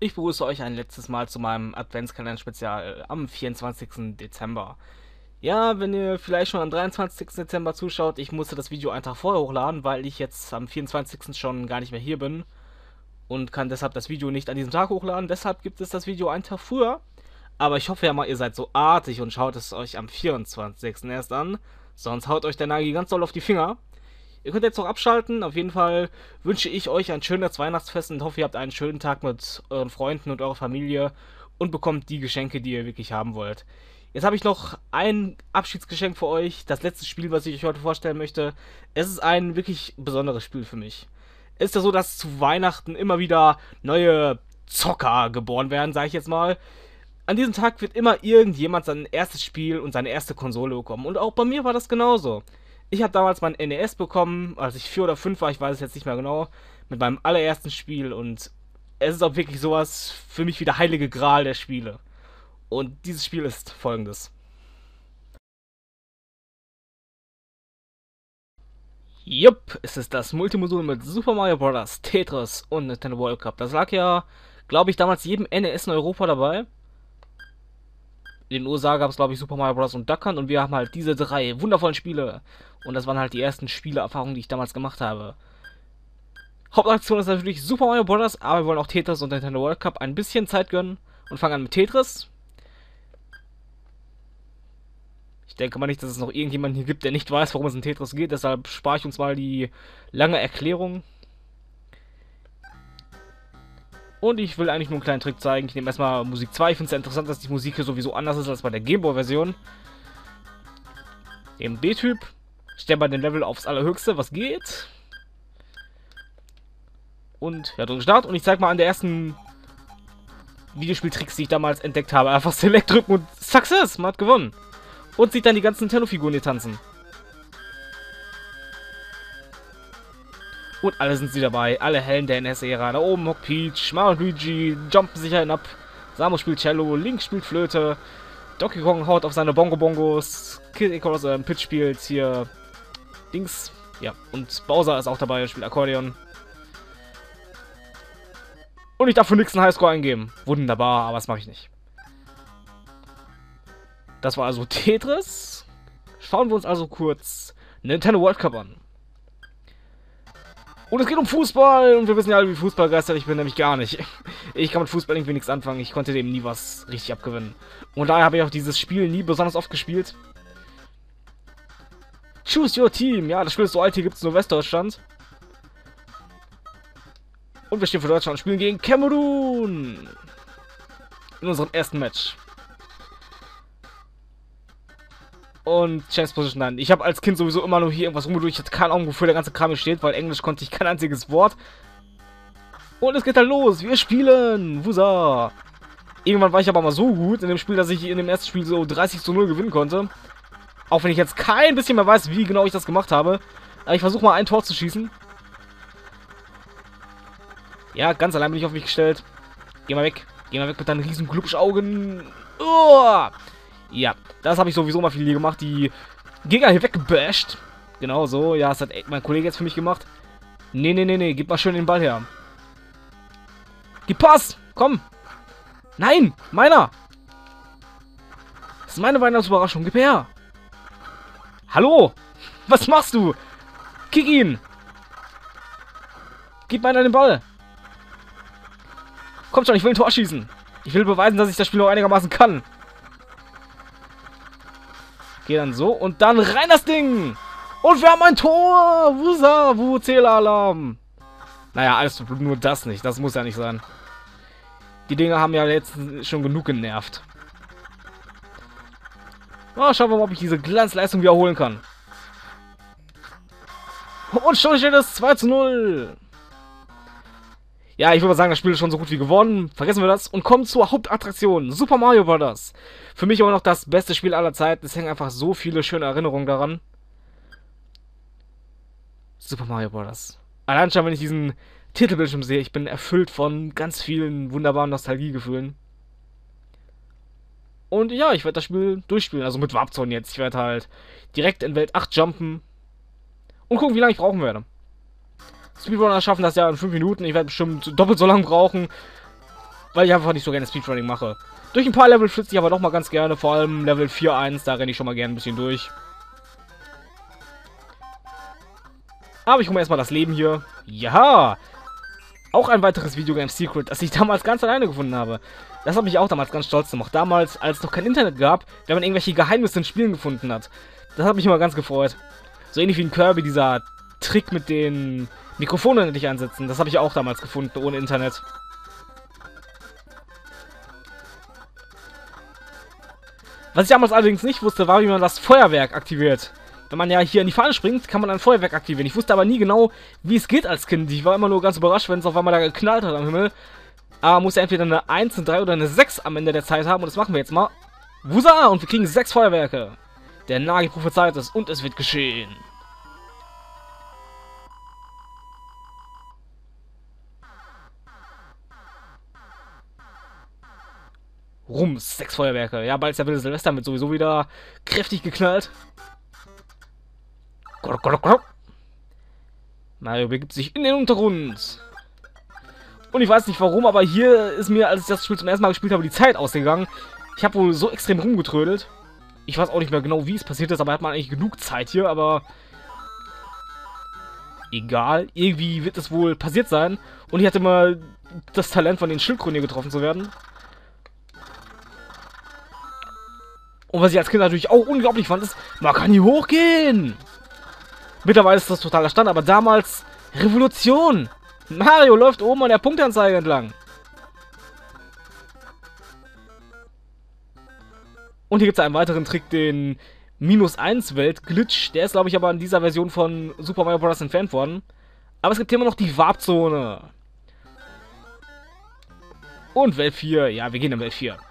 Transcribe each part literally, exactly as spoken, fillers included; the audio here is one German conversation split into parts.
Ich begrüße euch ein letztes Mal zu meinem Adventskalender-Spezial am vierundzwanzigsten Dezember. Ja, wenn ihr vielleicht schon am dreiundzwanzigsten Dezember zuschaut, ich musste das Video einen Tag vorher hochladen, weil ich jetzt am vierundzwanzigsten schon gar nicht mehr hier bin und kann deshalb das Video nicht an diesem Tag hochladen. Deshalb gibt es das Video einen Tag früher. Aber ich hoffe ja mal, ihr seid so artig und schaut es euch am vierundzwanzigsten erst an. Sonst haut euch der Nagi ganz doll auf die Finger. Ihr könnt jetzt auch abschalten. Auf jeden Fall wünsche ich euch ein schönes Weihnachtsfest und hoffe, ihr habt einen schönen Tag mit euren Freunden und eurer Familie und bekommt die Geschenke, die ihr wirklich haben wollt. Jetzt habe ich noch ein Abschiedsgeschenk für euch. Das letzte Spiel, was ich euch heute vorstellen möchte. Es ist ein wirklich besonderes Spiel für mich. Es ist ja so, dass zu Weihnachten immer wieder neue Zocker geboren werden, sage ich jetzt mal. An diesem Tag wird immer irgendjemand sein erstes Spiel und seine erste Konsole bekommen. Und auch bei mir war das genauso. Ich habe damals mein N E S bekommen, als ich vier oder fünf war, ich weiß es jetzt nicht mehr genau, mit meinem allerersten Spiel. Und es ist auch wirklich sowas für mich wie der heilige Gral der Spiele. Und dieses Spiel ist folgendes. Jupp, es ist das Multimodul mit Super Mario Bros., Tetris und Nintendo World Cup. Das lag ja, glaube ich, damals jedem N E S in Europa dabei. In den U S A gab es, glaube ich, Super Mario Bros. Und Duck Hunt und wir haben halt diese drei wundervollen Spiele. Und das waren halt die ersten Spieleerfahrungen, die ich damals gemacht habe. Hauptaktion ist natürlich Super Mario Bros., aber wir wollen auch Tetris und Nintendo World Cup ein bisschen Zeit gönnen und fangen an mit Tetris. Ich denke mal nicht, dass es noch irgendjemanden hier gibt, der nicht weiß, worum es in Tetris geht, deshalb spare ich uns mal die lange Erklärung. Und ich will eigentlich nur einen kleinen Trick zeigen. Ich nehme erstmal Musik zwei. Ich finde es ja interessant, dass die Musik hier sowieso anders ist als bei der Gameboy-Version. Dem B-Typ. Stellen wir den Level aufs Allerhöchste, was geht. Und ja, drücken Start. Und ich zeige mal an der ersten Videospieltricks, die ich damals entdeckt habe. Einfach Select drücken und Success! Man hat gewonnen. Und sieht dann die ganzen Nintendo-Figuren hier tanzen. Und alle sind sie dabei. Alle Helden der N E S-Ära. Da oben hockt Peach, Mario und Luigi jumpen sich hinab. Samus spielt Cello, Link spielt Flöte. Donkey Kong haut auf seine Bongo-Bongos. Kid Icarus äh, Pitch spielt hier Dings. Ja, und Bowser ist auch dabei, spielt Akkordeon. Und ich darf für nichts einen Highscore eingeben. Wunderbar, aber das mache ich nicht. Das war also Tetris. Schauen wir uns also kurz Nintendo World Cup an. Und es geht um Fußball. Und wir wissen ja alle, wie fußballgeistert ich bin, nämlich gar nicht. Ich kann mit Fußball irgendwie nichts anfangen. Ich konnte dem nie was richtig abgewinnen. Und daher habe ich auch dieses Spiel nie besonders oft gespielt. Choose your team. Ja, das Spiel ist so alt, hier gibt es nur Westdeutschland. Und wir stehen für Deutschland und spielen gegen Kamerun. In unserem ersten Match. Und Chance Position dann. Ich habe als Kind sowieso immer nur hier irgendwas rumgedrückt. Ich hatte keine Ahnung, wofür der ganze Kram hier steht, weil Englisch konnte ich kein einziges Wort. Und es geht dann los. Wir spielen. Wusa. Irgendwann war ich aber mal so gut in dem Spiel, dass ich in dem ersten Spiel so dreißig zu null gewinnen konnte. Auch wenn ich jetzt kein bisschen mehr weiß, wie genau ich das gemacht habe. Aber ich versuche mal ein Tor zu schießen. Ja, ganz allein bin ich auf mich gestellt. Geh mal weg. Geh mal weg mit deinen riesen Glubschaugen. Oh! Ja, das habe ich sowieso mal viel gemacht. Die Gegner hier weggebasht. Genau so. Ja, das hat mein Kollege jetzt für mich gemacht. Nee, nee, nee, nee. Gib mal schön den Ball her. Gib Pass! Komm! Nein! Meiner! Das ist meine Weihnachtsüberraschung. Gib her! Hallo! Was machst du? Kick ihn! Gib meiner den Ball! Kommt schon, ich will ein Tor schießen. Ich will beweisen, dass ich das Spiel noch einigermaßen kann. Geh dann so und dann rein das Ding! Und wir haben ein Tor! Wusa, Wu-Zähler-Alarm! Naja, alles nur das nicht. Das muss ja nicht sein. Die Dinger haben ja jetzt schon genug genervt. Na, schauen wir mal, ob ich diese Glanzleistung wiederholen kann. Und schon steht es zwei zu null. Ja, ich würde mal sagen, das Spiel ist schon so gut wie gewonnen. Vergessen wir das und kommen zur Hauptattraktion. Super Mario Bros. Für mich aber noch das beste Spiel aller Zeiten. Es hängen einfach so viele schöne Erinnerungen daran. Super Mario Bros. Allein schon, wenn ich diesen Titelbildschirm sehe, ich bin erfüllt von ganz vielen wunderbaren Nostalgiegefühlen. Und ja, ich werde das Spiel durchspielen. Also mit Warp Zone jetzt. Ich werde halt direkt in Welt acht jumpen. Und gucken, wie lange ich brauchen werde. Speedrunner schaffen das ja in fünf Minuten. Ich werde bestimmt doppelt so lange brauchen. Weil ich einfach nicht so gerne Speedrunning mache. Durch ein paar Level flitze ich aber doch mal ganz gerne. Vor allem Level vier Punkt eins, da renne ich schon mal gerne ein bisschen durch. Aber ich hole mir erstmal das Leben hier. Ja! Auch ein weiteres Videogame Secret, das ich damals ganz alleine gefunden habe. Das hat mich auch damals ganz stolz gemacht. Damals, als es noch kein Internet gab, wenn man irgendwelche Geheimnisse in Spielen gefunden hat. Das hat mich immer ganz gefreut. So ähnlich wie in Kirby, dieser Trick mit den Mikrofonen, die ich einsetzen. Das habe ich auch damals gefunden, ohne Internet. Was ich damals allerdings nicht wusste, war, wie man das Feuerwerk aktiviert. Wenn man ja hier in die Fahne springt, kann man ein Feuerwerk aktivieren. Ich wusste aber nie genau, wie es geht als Kind. Ich war immer nur ganz überrascht, wenn es auf einmal da geknallt hat am Himmel. Aber man muss ja entweder eine eins, eine drei oder eine sechs am Ende der Zeit haben. Und das machen wir jetzt mal. Wusa! Und wir kriegen sechs Feuerwerke. Der Nagi prophezeit es und es wird geschehen. Rums, sechs Feuerwerke. Ja, bald ist ja wilde Silvester, wird sowieso wieder kräftig geknallt. Mario begibt sich in den Untergrund. Und ich weiß nicht warum, aber hier ist mir, als ich das Spiel zum ersten Mal gespielt habe, die Zeit ausgegangen. Ich habe wohl so extrem rumgetrödelt. Ich weiß auch nicht mehr genau, wie es passiert ist, aber hat man eigentlich genug Zeit hier, aber... Egal, irgendwie wird es wohl passiert sein. Und ich hatte mal das Talent, von den Schildkröten hier getroffen zu werden. Und was ich als Kind natürlich auch unglaublich fand, ist, man kann hier hochgehen. Mittlerweile ist das totaler Stand, aber damals Revolution. Mario läuft oben an der Punktanzeige entlang. Und hier gibt es einen weiteren Trick, den minus eins Welt Glitch. Der ist, glaube ich, aber in dieser Version von Super Mario Bros. Entfernt worden. Aber es gibt hier immer noch die Warp-Zone. Und Welt vier. Ja, wir gehen in Welt vier.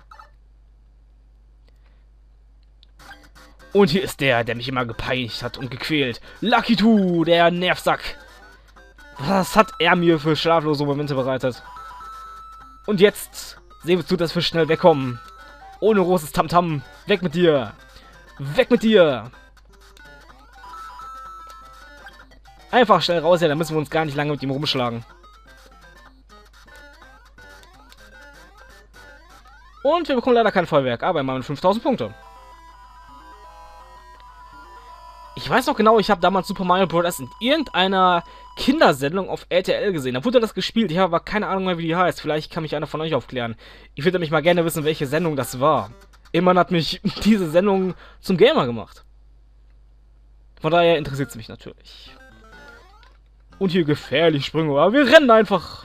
Und hier ist der, der mich immer gepeinigt hat und gequält. Lucky Two, der Nervsack. Was hat er mir für schlaflose Momente bereitet? Und jetzt sehen wir zu, dass wir schnell wegkommen. Ohne großes Tamtam. Weg mit dir. Weg mit dir. Einfach schnell raus, ja, dann müssen wir uns gar nicht lange mit ihm rumschlagen. Und wir bekommen leider kein Feuerwerk, aber immerhin fünftausend Punkte. Ich weiß noch genau, ich habe damals Super Mario Bros. In irgendeiner Kindersendung auf R T L gesehen. Da wurde das gespielt. Ich habe aber keine Ahnung mehr, wie die heißt. Vielleicht kann mich einer von euch aufklären. Ich würde mich mal gerne wissen, welche Sendung das war. Immerhin hat mich diese Sendung zum Gamer gemacht. Von daher interessiert es mich natürlich. Und hier gefährlich Sprünge. Aber wir rennen einfach.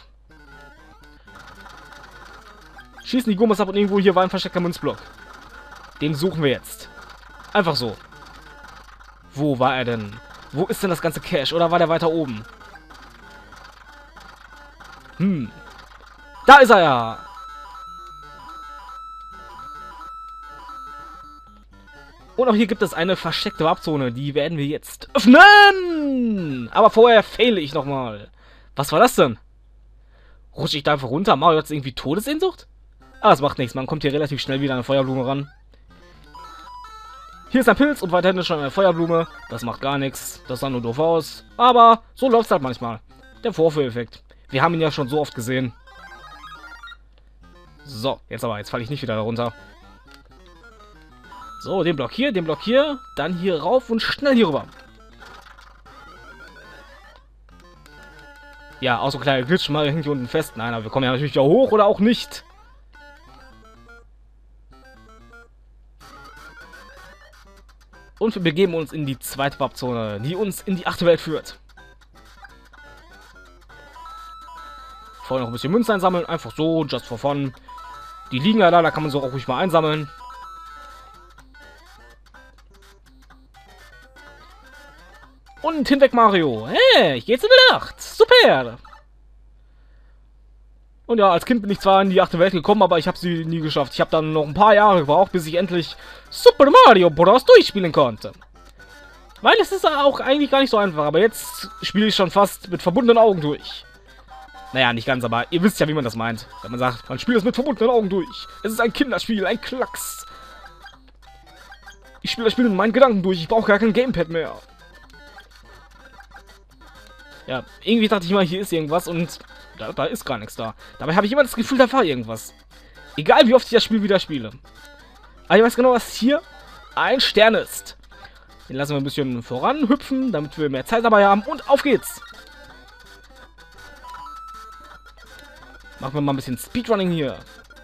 Schießen die Gummis ab und irgendwo hier war ein versteckter Münzblock. Den suchen wir jetzt. Einfach so. Wo war er denn? Wo ist denn das ganze Cash? Oder war der weiter oben? Hm. Da ist er ja! Und auch hier gibt es eine versteckte Warpzone. Die werden wir jetzt öffnen! Aber vorher fehle ich nochmal. Was war das denn? Rutsche ich da einfach runter? Mario hat irgendwie Todessehnsucht? Ah, das macht nichts. Man kommt hier relativ schnell wieder an eine Feuerblume ran. Hier ist ein Pilz und weiterhin ist schon eine Feuerblume. Das macht gar nichts. Das sah nur doof aus. Aber so läuft es halt manchmal. Der Vorführeffekt. Wir haben ihn ja schon so oft gesehen. So, jetzt aber. Jetzt falle ich nicht wieder darunter. So, den Block hier, den Block hier. Dann hier rauf und schnell hier rüber. Ja, auch so ein kleiner Glitch. Mal hängt hier unten fest. Nein, aber wir kommen ja natürlich auch hoch oder auch nicht. Und wir begeben uns in die zweite Warpzone, die uns in die achte Welt führt. Vorher noch ein bisschen Münzen einsammeln, einfach so, just for fun. Die liegen ja da, da kann man so auch ruhig mal einsammeln. Und hinweg Mario. Hey, ich gehe jetzt in die Nacht. Super. Und ja, als Kind bin ich zwar in die achte Welt gekommen, aber ich habe sie nie geschafft. Ich habe dann noch ein paar Jahre gebraucht, bis ich endlich Super Mario Bros. Durchspielen konnte. Weil es ist auch eigentlich gar nicht so einfach, aber jetzt spiele ich schon fast mit verbundenen Augen durch. Naja, nicht ganz, aber ihr wisst ja, wie man das meint. Wenn man sagt, man spielt es mit verbundenen Augen durch. Es ist ein Kinderspiel, ein Klacks. Ich spiele das Spiel mit meinen Gedanken durch, ich brauche gar kein Gamepad mehr. Ja, irgendwie dachte ich mal, hier ist irgendwas und da, da ist gar nichts da. Dabei habe ich immer das Gefühl, da war irgendwas. Egal, wie oft ich das Spiel wieder spiele. Aber ich weiß genau, was hier ein Stern ist. Den lassen wir ein bisschen voranhüpfen, damit wir mehr Zeit dabei haben. Und auf geht's! Machen wir mal ein bisschen Speedrunning hier.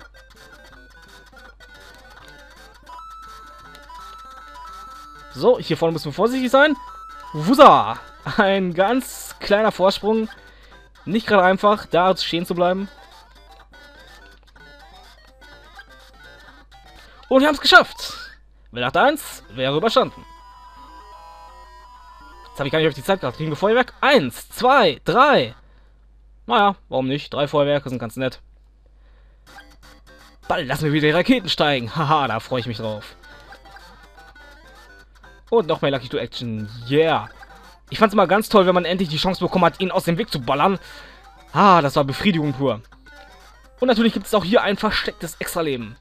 So, hier vorne müssen wir vorsichtig sein. Wusa! Ein ganz kleiner Vorsprung. Nicht gerade einfach, da stehen zu bleiben. Und wir haben es geschafft. Wer dachte eins, wäre überstanden. Jetzt habe ich gar nicht auf die Zeit gedacht. Kriegen wir Feuerwerk? Eins, zwei, drei. Naja, warum nicht? Drei Feuerwerke sind ganz nett. Bald lassen wir wieder die Raketen steigen. Haha, da freue ich mich drauf. Und noch mehr Lucky two Action. Yeah. Ich fand es immer ganz toll, wenn man endlich die Chance bekommen hat, ihn aus dem Weg zu ballern. Ah, das war Befriedigung pur. Und natürlich gibt es auch hier ein verstecktes Extraleben.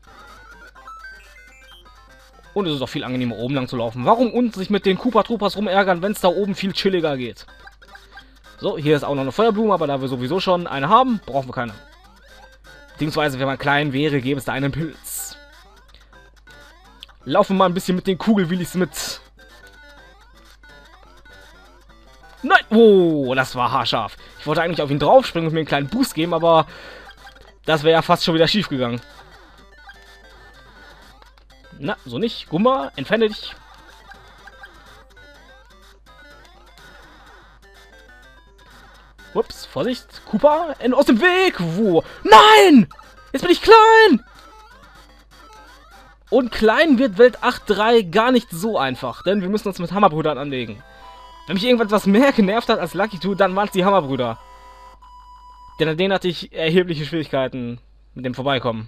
Und es ist auch viel angenehmer, oben lang zu laufen. Warum unten sich mit den Koopa Troopas rumärgern, wenn es da oben viel chilliger geht? So, hier ist auch noch eine Feuerblume, aber da wir sowieso schon eine haben, brauchen wir keine. Beziehungsweise, wenn man klein wäre, gäbe es da einen Pilz. Laufen wir mal ein bisschen mit den Kugelwillis mit. Nein! Oh, das war haarscharf. Ich wollte eigentlich auf ihn draufspringen und mir einen kleinen Boost geben, aber das wäre ja fast schon wieder schief gegangen. Na, so nicht. Gumba, entferne dich. Ups, Vorsicht. Koopa, aus dem Weg. Wo? Nein! Jetzt bin ich klein! Und klein wird Welt acht Punkt drei gar nicht so einfach, denn wir müssen uns mit Hammerbrüdern anlegen. Wenn mich irgendwas mehr genervt hat als Lucky two, dann waren es die Hammerbrüder. Denn an denen hatte ich erhebliche Schwierigkeiten mit dem Vorbeikommen.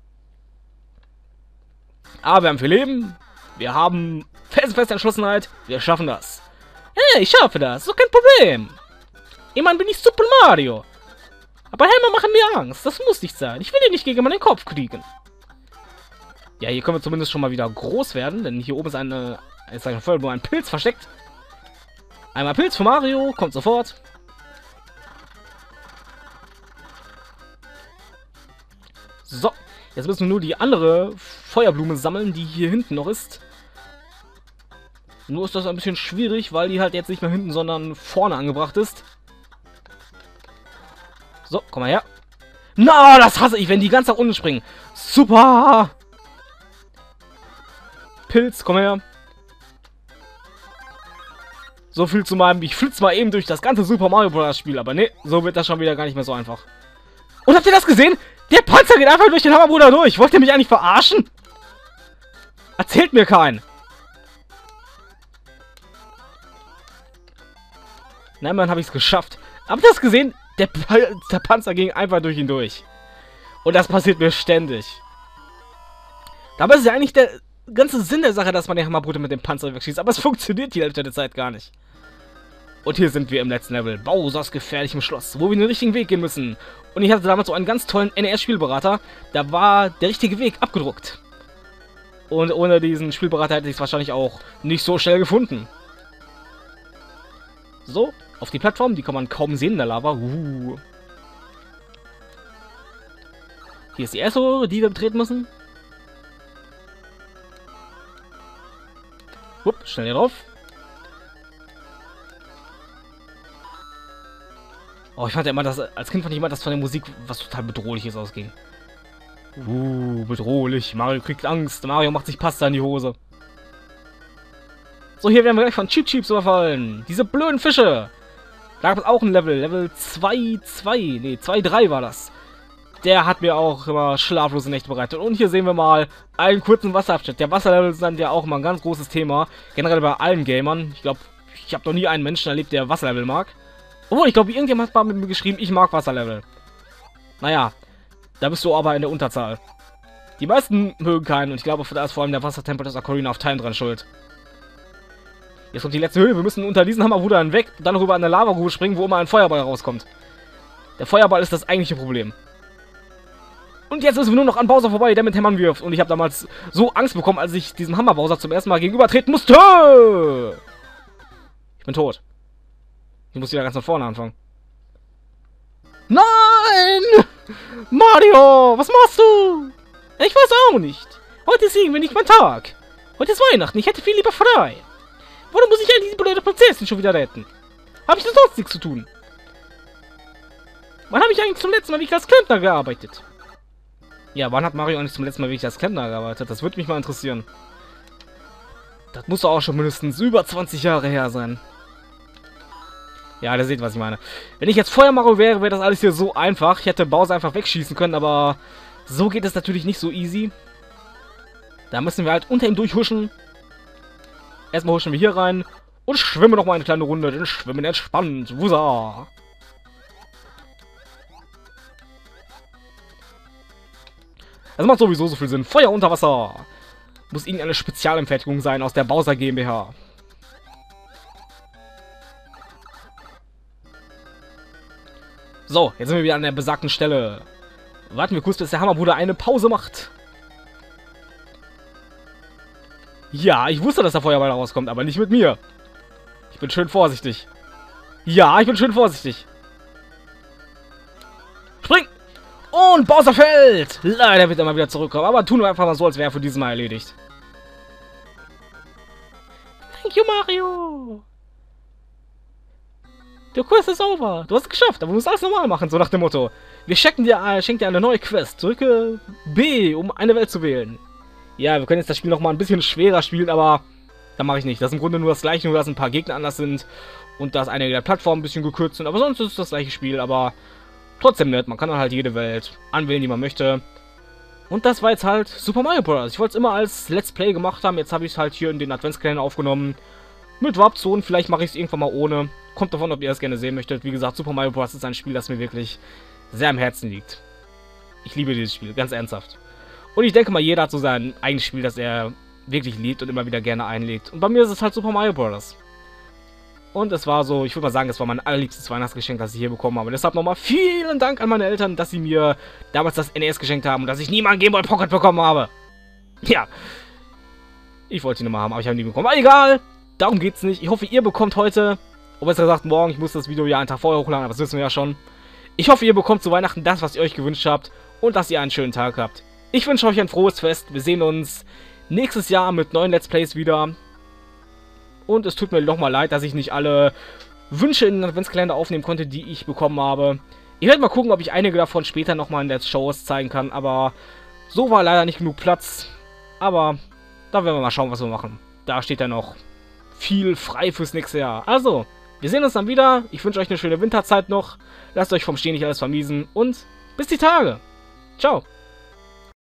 Aber wir haben viel Leben, wir haben felsenfeste Entschlossenheit, wir schaffen das. Hey, ich schaffe das, so kein Problem. Immerhin bin ich Super Mario. Aber Helme machen mir Angst, das muss nicht sein. Ich will ihn nicht gegen meinen Kopf kriegen. Ja, hier können wir zumindest schon mal wieder groß werden, denn hier oben ist eine, jetzt sage ich mal, nur ein Pilz versteckt. Einmal Pilz für Mario, kommt sofort. So, jetzt müssen wir nur die andere Feuerblume sammeln, die hier hinten noch ist. Nur ist das ein bisschen schwierig, weil die halt jetzt nicht mehr hinten, sondern vorne angebracht ist. So, komm mal her. Na, das hasse ich, wenn die ganz nach unten springen. Super! Pilz, komm her. So viel zu meinem, ich flitze mal eben durch das ganze Super Mario Bros. Spiel, aber ne, so wird das schon wieder gar nicht mehr so einfach. Und habt ihr das gesehen? Der Panzer geht einfach durch den Hammerbruder durch. Wollt ihr mich eigentlich verarschen? Erzählt mir keinen. Nein, Mann, habe ich es geschafft. Habt ihr das gesehen? Der, der Panzer ging einfach durch ihn durch. Und das passiert mir ständig. Dabei ist ja eigentlich der ganze Sinn der Sache, dass man den Hammerbruder mit dem Panzer wegschießt. Aber es funktioniert die Hälfte der Zeit gar nicht. Und hier sind wir im letzten Level. Bowsers gefährlichem Schloss, wo wir den richtigen Weg gehen müssen. Und ich hatte damals so einen ganz tollen N E S-Spielberater. Da war der richtige Weg abgedruckt. Und ohne diesen Spielberater hätte ich es wahrscheinlich auch nicht so schnell gefunden. So, auf die Plattform. Die kann man kaum sehen in der Lava. Uh. Hier ist die erste Röhre, die wir betreten müssen. Upp, schnell hier drauf. Oh, ich fand ja immer, das, als Kind fand ich immer, dass von der Musik was total Bedrohliches ausging. Uh, bedrohlich. Mario kriegt Angst. Mario macht sich Pasta in die Hose. So, hier werden wir gleich von Cheep Cheeps überfallen. Diese blöden Fische. Da gab es auch ein Level. Level zwei zwei. Ne, zwei drei war das. Der hat mir auch immer schlaflose Nächte bereitet. Und hier sehen wir mal einen kurzen Wasserabschnitt. Der Wasserlevel sind ja auch immer ein ganz großes Thema. Generell bei allen Gamern. Ich glaube, ich habe noch nie einen Menschen erlebt, der Wasserlevel mag. Obwohl, ich glaube, irgendjemand hat mal mit mir geschrieben, ich mag Wasserlevel. Naja, da bist du aber in der Unterzahl. Die meisten mögen keinen und ich glaube, da ist vor allem der Wassertempel des Ocarina of Time dran schuld. Jetzt kommt die letzte Höhle. Wir müssen unter diesen Hammerruder hinweg und dann rüber an eine Lavagrube springen, wo immer ein Feuerball rauskommt. Der Feuerball ist das eigentliche Problem. Und jetzt müssen wir nur noch an Bowser vorbei, der mit Hämmern wirft. Und ich habe damals so Angst bekommen, als ich diesem Hammer Bowser zum ersten Mal gegenübertreten musste. Ich bin tot. Ich muss wieder ganz von vorne anfangen. Nein! Mario, was machst du? Ich weiß auch nicht. Heute ist irgendwie nicht mein Tag. Heute ist Weihnachten, ich hätte viel lieber frei. Warum muss ich eigentlich die blöde Prinzessin schon wieder retten? Habe ich denn sonst nichts zu tun? Wann habe ich eigentlich zum letzten Mal wirklich als Klempner gearbeitet? Ja, wann hat Mario eigentlich zum letzten Mal wirklich als Klempner gearbeitet? Das würde mich mal interessieren. Das muss doch auch schon mindestens über zwanzig Jahre her sein. Ja, ihr seht, was ich meine. Wenn ich jetzt Feuer Mario wäre, wäre das alles hier so einfach. Ich hätte Bowser einfach wegschießen können, aber so geht es natürlich nicht so easy. Da müssen wir halt unter ihm durchhuschen. Erstmal huschen wir hier rein und schwimmen noch mal eine kleine Runde. Denn schwimmen entspannt. Wusa. Das macht sowieso so viel Sinn. Feuer unter Wasser. Muss irgendeine Spezialanfertigung sein aus der Bowser GmbH. So, jetzt sind wir wieder an der besagten Stelle. Warten wir kurz, bis der Hammerbruder eine Pause macht. Ja, ich wusste, dass der Feuerball rauskommt, aber nicht mit mir. Ich bin schön vorsichtig. Ja, ich bin schön vorsichtig. Spring! Und Bowser fällt! Leider wird er mal wieder zurückkommen, aber tun wir einfach mal so, als wäre er für dieses Mal erledigt. Thank you, Mario! Der Quest ist over. Du hast es geschafft, aber du musst alles normal machen, so nach dem Motto. Wir schenken dir, äh, schenken dir eine neue Quest. Drücke B, um eine Welt zu wählen. Ja, wir können jetzt das Spiel nochmal ein bisschen schwerer spielen, aber da mache ich nicht. Das ist im Grunde nur das gleiche, nur dass ein paar Gegner anders sind und dass einige der Plattformen ein bisschen gekürzt sind. Aber sonst ist es das gleiche Spiel, aber trotzdem nett. Man kann dann halt jede Welt anwählen, die man möchte. Und das war jetzt halt Super Mario Bros. Ich wollte es immer als Let's Play gemacht haben. Jetzt habe ich es halt hier in den Adventskalender aufgenommen. Mit Warp-Zonen. Vielleicht mache ich es irgendwann mal ohne. Kommt davon, ob ihr das gerne sehen möchtet. Wie gesagt, Super Mario Bros. Ist ein Spiel, das mir wirklich sehr am Herzen liegt. Ich liebe dieses Spiel, ganz ernsthaft. Und ich denke mal, jeder hat so sein eigenes Spiel, das er wirklich liebt und immer wieder gerne einlegt. Und bei mir ist es halt Super Mario Bros. Und es war so, ich würde mal sagen, es war mein allerliebstes Weihnachtsgeschenk, das ich hier bekommen habe. Und deshalb nochmal vielen Dank an meine Eltern, dass sie mir damals das N E S geschenkt haben und dass ich nie mal ein Game Boy Pocket bekommen habe. Ja. Ich wollte ihn nochmal haben, aber ich habe ihn nie bekommen. Aber egal, darum geht's nicht. Ich hoffe, ihr bekommt heute, oder besser gesagt morgen, ich muss das Video ja einen Tag vorher hochladen, aber das wissen wir ja schon. Ich hoffe, ihr bekommt zu Weihnachten das, was ihr euch gewünscht habt und dass ihr einen schönen Tag habt. Ich wünsche euch ein frohes Fest. Wir sehen uns nächstes Jahr mit neuen Let's Plays wieder. Und es tut mir nochmal leid, dass ich nicht alle Wünsche in den Adventskalender aufnehmen konnte, die ich bekommen habe. Ich werde mal gucken, ob ich einige davon später nochmal in der Shows zeigen kann. Aber so war leider nicht genug Platz. Aber da werden wir mal schauen, was wir machen. Da steht ja noch viel frei fürs nächste Jahr. Also, wir sehen uns dann wieder. Ich wünsche euch eine schöne Winterzeit noch. Lasst euch vom Stehen nicht alles vermiesen. Und bis die Tage. Ciao.